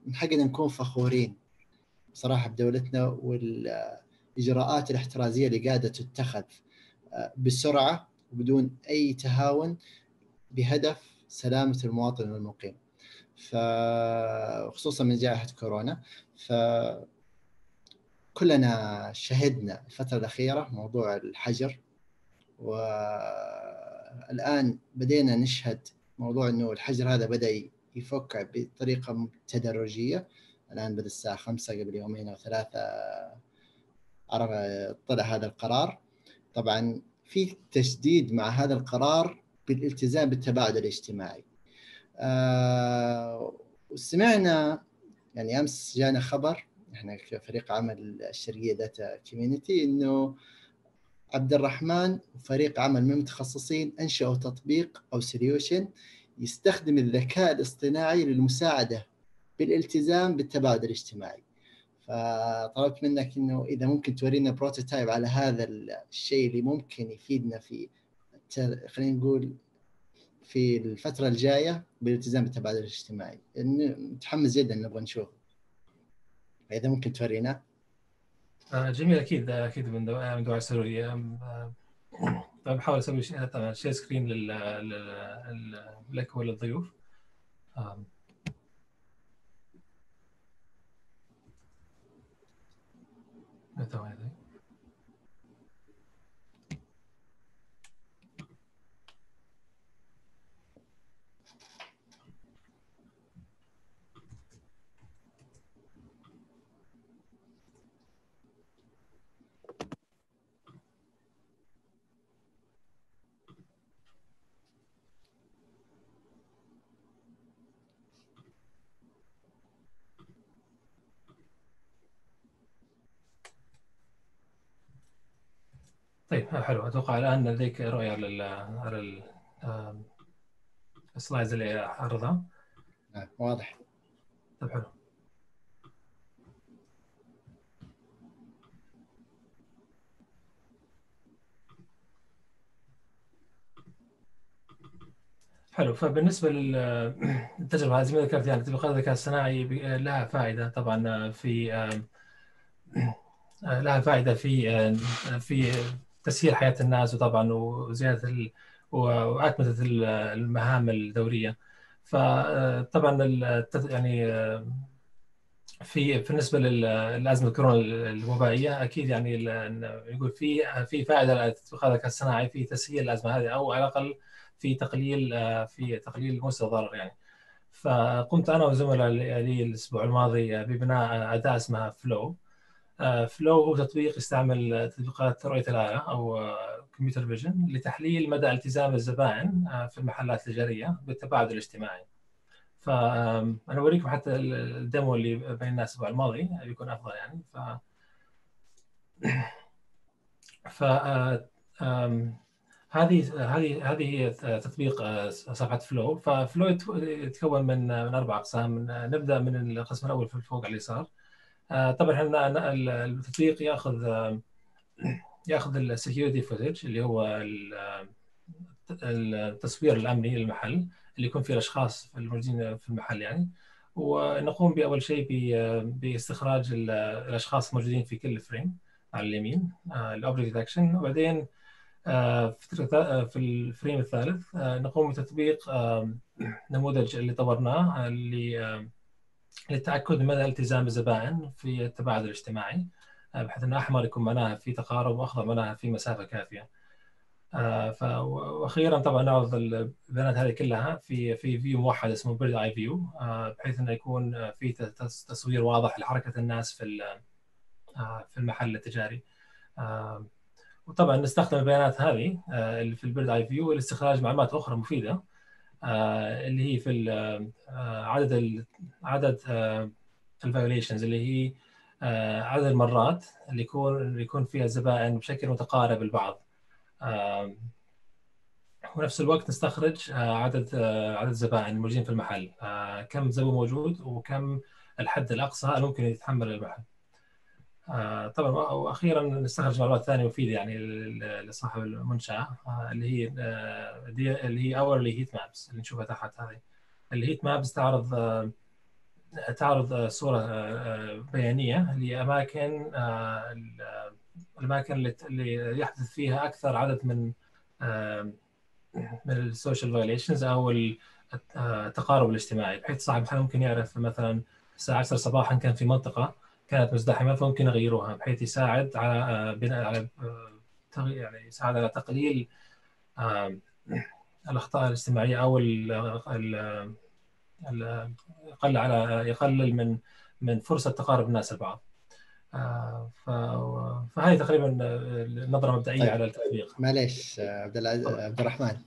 من حقنا نكون فخورين بصراحة بدولتنا والإجراءات الاحترازية اللي قاعدة تتخذ بسرعة وبدون أي تهاون بهدف سلامة المواطن والمقيم، فخصوصا من جائحة كورونا. فكلنا شهدنا الفترة الأخيرة موضوع الحجر، والآن بدينا نشهد موضوع أنه الحجر هذا بدأ يفك بطريقة تدرجية. الآن بدأ الساعة 5 قبل يومين أو 3 طلع هذا القرار. طبعا في تشديد مع هذا القرار بالالتزام بالتباعد الاجتماعي. وسمعنا يعني أمس جانا خبر إحنا كفريق عمل الشرقية داتا كوميونيتي إنه عبد الرحمن وفريق عمل من المتخصصين أنشأوا تطبيق أو سوليوشن يستخدم الذكاء الاصطناعي للمساعدة بالالتزام بالتباعد الاجتماعي. فطلبت منك إنه إذا ممكن تورينا بروتوتايب على هذا الشيء اللي ممكن يفيدنا في خلينا نقول في الفترة الجاية بالالتزام بالتباعد الاجتماعي. متحمس جدا نبغى نشوف، إذا ممكن تورينا. جميل، أكيد من دعاء السروري. طيب بحاول أسوي طبعا شير سكرين لك وللضيوف. طيب حلو، أتوقع الآن لديك رؤية على السلايدز اللي عرضها. واضح. طيب حلو. حلو، فبالنسبة للتجربة زي ما ذكرت يعني تطبيقات الذكاء الصناعي لها فائدة طبعا لها فائدة في تسهيل حياة الناس، وطبعا وزيادة وأكملة المهام الدورية. فطبعا يعني بالنسبة للأزمة كورونا الوبائية أكيد يعني يقول في فائدة لاتخاذ الذكاء الصناعي في تسهيل الأزمة هذه، أو على الأقل في تقليل مستوى الضرر يعني. فقمت أنا وزملاء لي الأسبوع الماضي ببناء أداة اسمها فلو. فلو هو تطبيق يستعمل تطبيقات رؤية الآلة أو كمبيوتر فيجن لتحليل مدى التزام الزبائن في المحلات التجارية بالتباعد الاجتماعي. فأنا أوريكم حتى الديمو اللي بين الناس الأسبوع الماضي بيكون أفضل يعني. هذه هي تطبيق صفحة فلو. ففلو يتكون من 4 أقسام. نبدأ من القسم الأول في فوق على اليسار. طبعا احنا التطبيق ياخذ السكيورتي فوتج اللي هو التصوير الامني للمحل اللي يكون فيه الاشخاص الموجودين في المحل يعني. ونقوم باول شيء باستخراج الاشخاص الموجودين في كل فريم على اليمين، الاوبجكت ديتكشن. وبعدين في الفريم الثالث نقوم بتطبيق نموذج اللي طورناه للتأكد من مدى التزام الزبائن في التباعد الاجتماعي، بحيث أن أحمر يكون معناها في تقارب وأخضر معناها في مسافة كافية. وأخيرا طبعا نعرض البيانات هذه كلها في فيو موحد اسمه بيرد آي فيو، بحيث أنه يكون في تصوير واضح لحركة الناس في المحل التجاري. وطبعا نستخدم البيانات هذه اللي في البيرد آي فيو لاستخراج معلومات أخرى مفيدة، اللي هي في عدد الفايوليشنز، اللي هي عدد المرات اللي يكون فيها الزبائن بشكل متقارب البعض. ونفس الوقت نستخرج عدد الزبائن الموجودين في المحل، كم زبون موجود وكم الحد الأقصى الممكن يتحمل المحل. طبعا واخيرا نستخرج معلومات ثانيه مفيده يعني لصاحب المنشاه، اللي هي اورلي هيت مابس اللي نشوفها تحت. هذه الهيت مابس تعرض تعرض صورة بيانية لأماكن الأماكن اللي يحدث فيها أكثر عدد من السوشيال فايليشنز أو التقارب الاجتماعي، بحيث صاحب المحل ممكن يعرف مثلا الساعة 10 صباحا كان في منطقة كانت مزدحمة، فممكن يغيروها بحيث يساعد على بناء على يعني يساعد على تقليل الأخطاء الاجتماعية أو يقلل من فرصة تقارب الناس البعض. فهذه تقريبا النظرة المبدئية طيب. على التطبيق. معليش عبد الرحمن،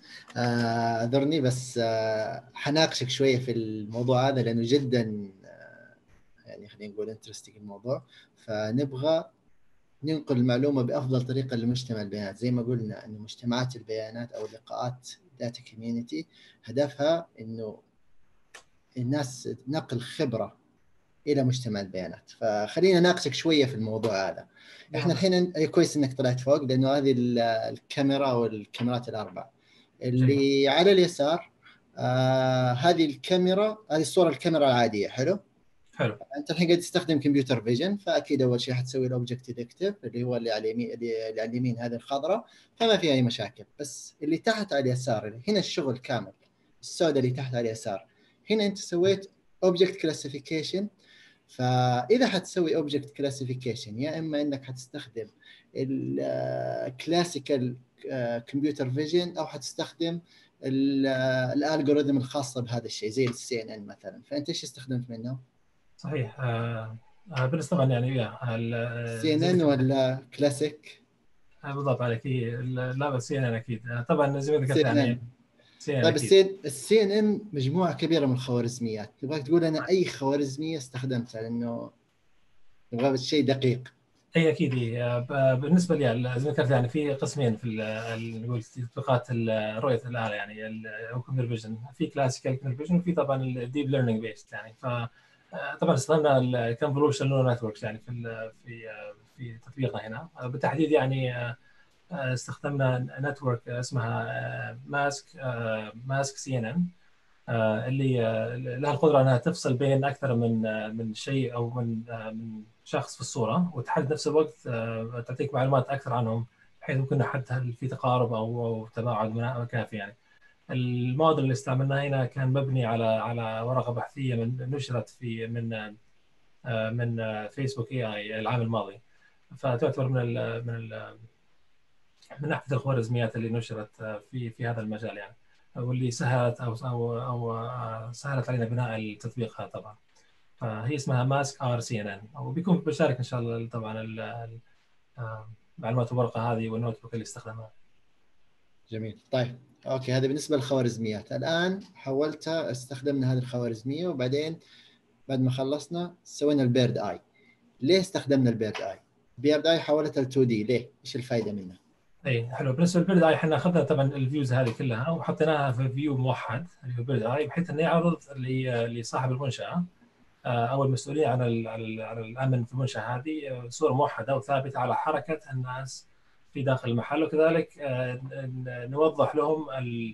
اعذرني بس حناقشك شويه في الموضوع هذا لانه جدا يعني خلينا نقول انترستنج الموضوع، فنبغى ننقل المعلومه بافضل طريقه لمجتمع البيانات. زي ما قلنا انه مجتمعات البيانات او لقاءات داتا كوميونتي هدفها انه الناس نقل خبره الى مجتمع البيانات. فخلينا نناقشك شويه في الموضوع هذا. احنا الحين كويس انك طلعت فوق، لانه هذه الكاميرا والكاميرات الاربع اللي على اليسار. هذه الكاميرا، هذه الصوره الكاميرا العاديه. حلو. انت الحين قاعد تستخدم كمبيوتر فيجن، فاكيد اول شيء حتسوي الاوبجكت ديتكتيف اللي هو اللي على اليمين، اللي على اليمين هذه الخضراء، فما في اي مشاكل. بس اللي تحت على اليسار هنا الشغل كامل، السوداء اللي تحت على اليسار هنا انت سويت اوبجكت كلاسيفيكيشن. فاذا حتسوي اوبجكت كلاسيفيكيشن، يا اما انك حتستخدم الكلاسيكال كمبيوتر فيجن، او حتستخدم الالجوريثم الخاصه بهذا الشيء زي السي ان ان مثلا. فانت ايش استخدمت منه؟ صحيح. بالنسبه طبعا يعني سي ان ان ولا كلاسيك؟ بالضبط عليك. لا بس سي ان ان اكيد. طبعا زي ما ذكرت يعني طيب السي ان ان مجموعه كبيره من الخوارزميات. تبغى تقول انا اي خوارزميه استخدمتها لانه نبغى شيء دقيق؟ اي اكيد. بالنسبه لي زي ما ذكرت يعني في قسمين في نقول تطبيقات رؤيه الاله يعني او كمبيوتر فيجن. في كلاسيكال كمبيوتر فيجن، وفي طبعا الديب ليرنينج بيست يعني. ف طبعا استخدمنا الكونفولوشن نيورال نتوركس يعني في تطبيقنا هنا بالتحديد. يعني استخدمنا نتورك اسمها ماسك سي ان ان، اللي لها القدره انها تفصل بين اكثر من شيء او من شخص في الصوره، وتحدد نفس الوقت تعطيك معلومات اكثر عنهم، بحيث ممكن نحدد هل في تقارب او تباعد كافي يعني. الموديل اللي استعملناه هنا كان مبني على ورقه بحثيه نشرت في من فيسبوك اي العام الماضي، فتعتبر من احد الخوارزميات اللي نشرت في هذا المجال يعني، واللي سهلت او سهلت علينا بناء التطبيق هذا طبعا. فهي اسمها ماسك ار سي ان ان، وبيكون بشارك ان شاء الله طبعا معلومات الورقه هذه والنوت بوك اللي استخدمها. جميل. طيب اوكي، هذا بالنسبه للخوارزميات. الان حولتها، استخدمنا هذه الخوارزميه، وبعدين بعد ما خلصنا سوينا البيرد اي. ليه استخدمنا البيرد اي؟ البيرد اي حولتها ل 2 دي، ليه؟ ايش الفائده منها؟ اي حلو. بالنسبه للبيرد اي احنا اخذنا طبعا الفيوز هذه كلها وحطيناها في فيو موحد اللي هو بيرد اي، بحيث انه يعرض لصاحب المنشاه او المسؤولين عن الامن في المنشاه هذه صوره موحده وثابته على حركه الناس في داخل المحل، وكذلك نوضح لهم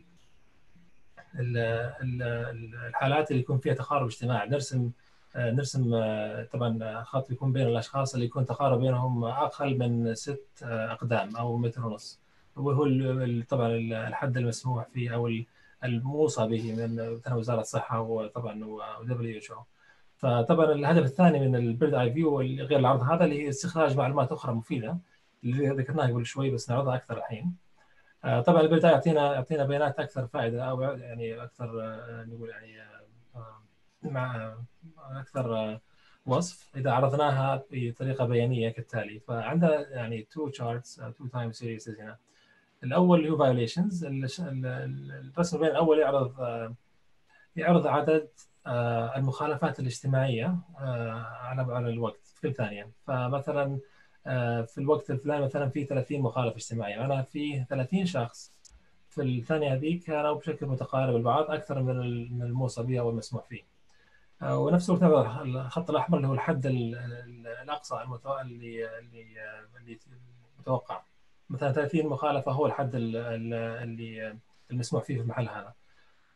الحالات اللي يكون فيها تقارب اجتماعي. نرسم طبعا خط يكون بين الاشخاص اللي يكون تقارب بينهم اقل من 6 اقدام او متر ونص، وهو طبعا الحد المسموح فيه او الموصى به من مثلا وزاره الصحه وطبعا ودبليو اتش او. فطبعا الهدف الثاني من البيرد اي فيو غير العرض هذا اللي هي استخراج معلومات اخرى مفيده اللي ذكرناها قبل شوي، بس نعرضها اكثر الحين. طبعا البيرد اي يعطينا بيانات اكثر فائده، او يعني اكثر نقول يعني مع اكثر وصف اذا عرضناها بطريقه بيانيه كالتالي. فعندنا يعني تو تشارتس، تو تايم سيريز هنا. الاول اللي هو فايوليشنز، الرسم بين الاول يعرض عدد المخالفات الاجتماعيه على الوقت في كل ثانيه. فمثلا في الوقت الفلاني مثلا في 30 مخالفه اجتماعيه، انا في 30 شخص في الثانيه هذه كانوا بشكل متقارب البعض اكثر من الموصى به او المسموح فيه. ونفس الوقت الخط الاحمر اللي هو الحد الاقصى اللي متوقع. مثلا 30 مخالفه هو الحد اللي المسموح فيه في المحل هذا.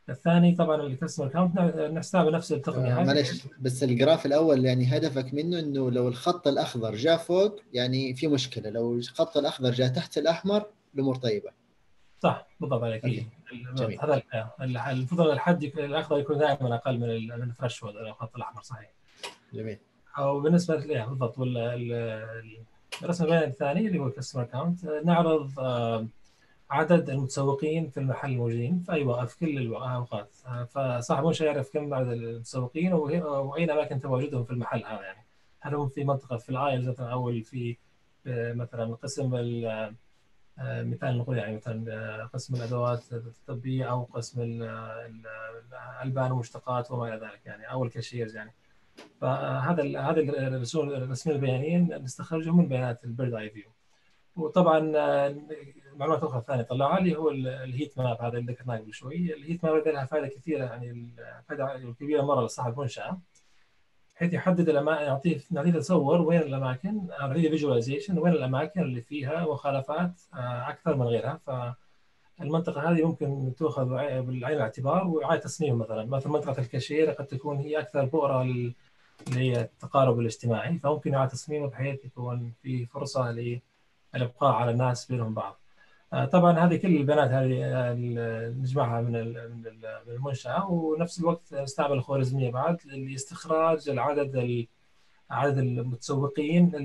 الثاني طبعا الكاستمر كاونت نستعمل نفس التقنيه هذه. معلش، بس الجراف الاول يعني هدفك منه انه لو الخط الاخضر جاء فوق يعني في مشكله، لو الخط الاخضر جاء تحت الاحمر الامور طيبه. صح، بالضبط عليك. اوكي، جميل. هذا المفروض الحد الاخضر يكون دائما اقل من الثريش هولد الخط الاحمر، صحيح. جميل. او بالنسبه بالضبط. الرسم البياني الثاني اللي هو الكاستمر كاونت، نعرض عدد المتسوقين في المحل الموجودين في اي وقت، في كل الاوقات. فصاحب المنشأ يعرف كم عدد المتسوقين واين اماكن تواجدهم في المحل هذا. يعني هل هم في منطقه في الايلز مثلا، او في مثلا قسم مثال نقول يعني مثلا قسم الادوات الطبيه، او قسم الالبان والمشتقات وما الى ذلك يعني، او الكاشيرز يعني. هذا الرسوم البيانيه نستخرجهم من بيانات البيرد اي فيو. وطبعا معلومات اخرى ثانيه طلعها اللي هو الهيت ماب، هذا اللي ذكرناه قبل شوي. الهيت ماب لها فائده كثيره، يعني فائده كبيره مره لصاحب المنشاه، بحيث يحدد الاماكن، نعطيه تصور وين الاماكن، نعطيه فيجواليزيشن وين الاماكن اللي فيها مخالفات اكثر من غيرها. فالمنطقه هذه ممكن تؤخذ بالعين الاعتبار واعاده تصميم. مثلا منطقه الكاشير قد تكون هي اكثر بؤره للتقارب الاجتماعي، فممكن يعاد تصميمه بحيث يكون في فرصه للابقاء على الناس بينهم بعض. طبعا هذه كل البيانات هذه نجمعها من المنشأة، ونفس الوقت نستعمل الخوارزمية بعد لاستخراج عدد المتسوقين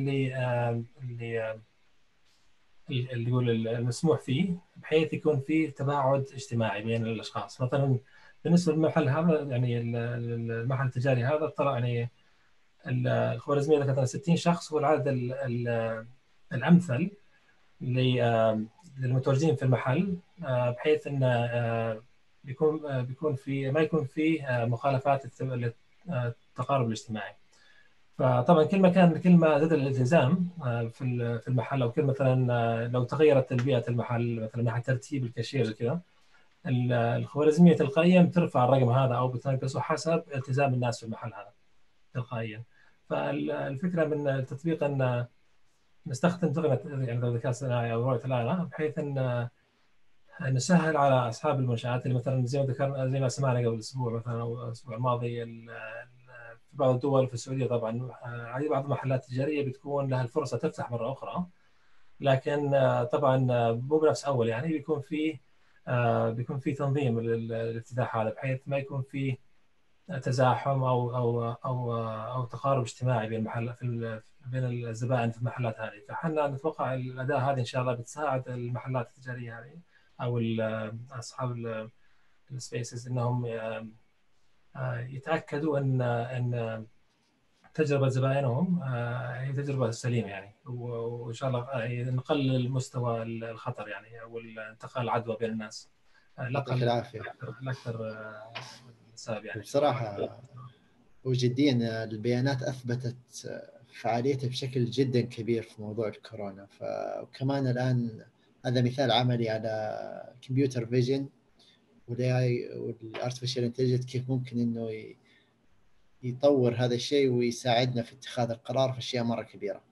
اللي يقول المسموح فيه، بحيث يكون فيه تباعد اجتماعي بين الأشخاص. مثلا بالنسبة للمحل هذا، يعني المحل التجاري هذا، طلع يعني الخوارزمية ذكرت 60 شخص هو العدد الأمثل للمتواجدين في المحل، بحيث ان بيكون في ما يكون فيه مخالفات التقارب الاجتماعي. فطبعا كل ما زاد الالتزام في المحل، او كل مثلا لو تغيرت بيئه المحل، مثلا من ناحيه ترتيب الكاشير كذا، الخوارزميه تلقائيا بترفع الرقم هذا او بتنقصه حسب التزام الناس في المحل هذا تلقائيا. فالفكره من التطبيق ان نستخدم تقنيه يعني الذكاء الصناعي او رؤيه الاله، بحيث ان نسهل على اصحاب المنشات اللي مثلا زي ما ذكرنا، زي ما سمعنا قبل اسبوع مثلا او الاسبوع الماضي، في بعض الدول، في السعوديه طبعا، بعض المحلات التجاريه بتكون لها الفرصه تفتح مره اخرى، لكن طبعا مو بنفس اول. يعني بيكون في تنظيم للافتتاح هذا، بحيث ما يكون في تزاحم او تقارب اجتماعي بين بين الزبائن في المحلات هذه. فاحنا نتوقع الاداه هذه ان شاء الله بتساعد المحلات التجاريه هذه، او اصحاب السبيسز، انهم يتاكدوا ان تجربه زبائنهم هي تجربه سليمه يعني، وان شاء الله نقلل مستوى الخطر يعني، او انتقال العدوى بين الناس. يعطيك العافيه. الاكثر سبب يعني. بصراحه وجديا البيانات اثبتت فعاليتها بشكل جدا كبير في موضوع الكورونا. وكمان الان هذا مثال عملي على كمبيوتر فيجن والاي اي والارتفيشال انتليجنس، كيف ممكن انه يطور هذا الشيء ويساعدنا في اتخاذ القرار في اشياء مره كبيره.